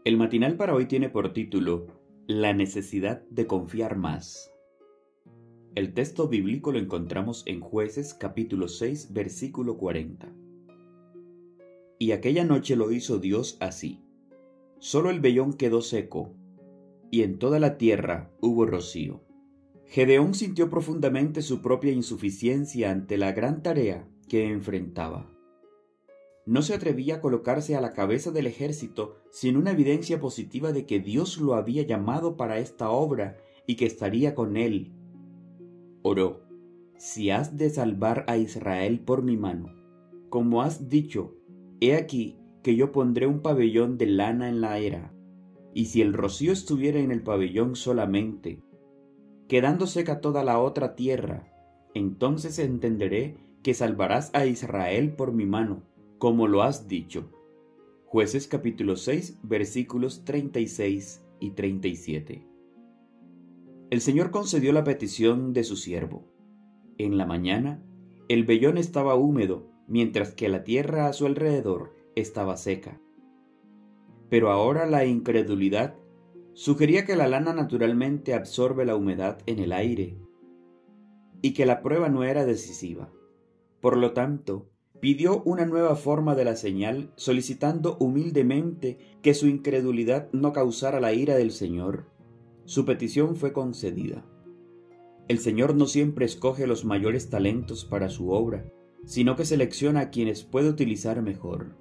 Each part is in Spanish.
El matinal para hoy tiene por título La necesidad de confiar más. El texto bíblico lo encontramos en Jueces capítulo 6, versículo 40. Y aquella noche lo hizo Dios así. Solo el vellón quedó seco, y en toda la tierra hubo rocío. Gedeón sintió profundamente su propia insuficiencia ante la gran tarea que enfrentaba. No se atrevía a colocarse a la cabeza del ejército sin una evidencia positiva de que Dios lo había llamado para esta obra y que estaría con él. Oró: si has de salvar a Israel por mi mano, como has dicho, he aquí que yo pondré un pabellón de lana en la era, y si el rocío estuviera en el pabellón solamente, quedando seca toda la otra tierra, entonces entenderé que salvarás a Israel por mi mano, como lo has dicho. Jueces capítulo 6, versículos 36 y 37. El Señor concedió la petición de su siervo. En la mañana, el vellón estaba húmedo, mientras que la tierra a su alrededor estaba seca. Pero ahora la incredulidad sugería que la lana naturalmente absorbe la humedad en el aire y que la prueba no era decisiva. Por lo tanto, pidió una nueva forma de la señal, solicitando humildemente que su incredulidad no causara la ira del Señor. Su petición fue concedida. El Señor no siempre escoge los mayores talentos para su obra, sino que selecciona a quienes puede utilizar mejor.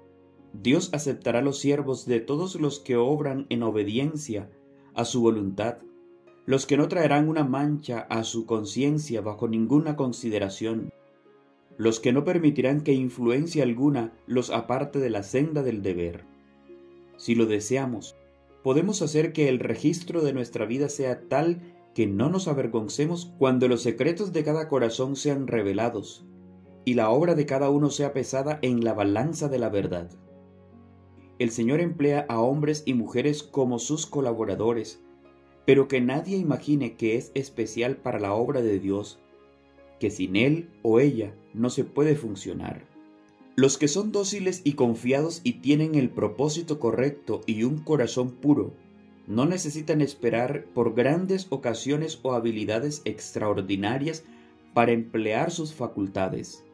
Dios aceptará los siervos de todos los que obran en obediencia a su voluntad, los que no traerán una mancha a su conciencia bajo ninguna consideración, los que no permitirán que influencia alguna los aparte de la senda del deber. Si lo deseamos, podemos hacer que el registro de nuestra vida sea tal que no nos avergoncemos cuando los secretos de cada corazón sean revelados y la obra de cada uno sea pesada en la balanza de la verdad. El Señor emplea a hombres y mujeres como sus colaboradores, pero que nadie imagine que es especial para la obra de Dios, que sin él o ella no se puede funcionar. Los que son dóciles y confiados y tienen el propósito correcto y un corazón puro, no necesitan esperar por grandes ocasiones o habilidades extraordinarias para emplear sus facultades.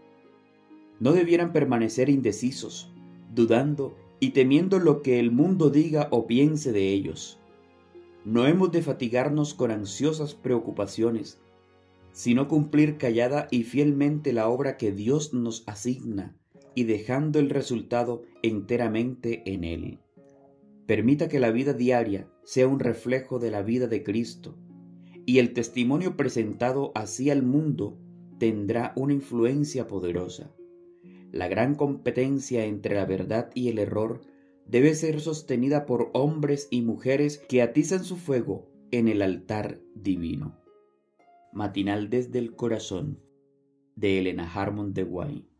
No debieran permanecer indecisos, dudando y temiendo lo que el mundo diga o piense de ellos. No hemos de fatigarnos con ansiosas preocupaciones, sino cumplir callada y fielmente la obra que Dios nos asigna y dejando el resultado enteramente en Él. Permita que la vida diaria sea un reflejo de la vida de Cristo, y el testimonio presentado así al mundo tendrá una influencia poderosa. La gran competencia entre la verdad y el error debe ser sostenida por hombres y mujeres que atizan su fuego en el altar divino. Matinal desde el corazón, de Elena Harmon de Guay.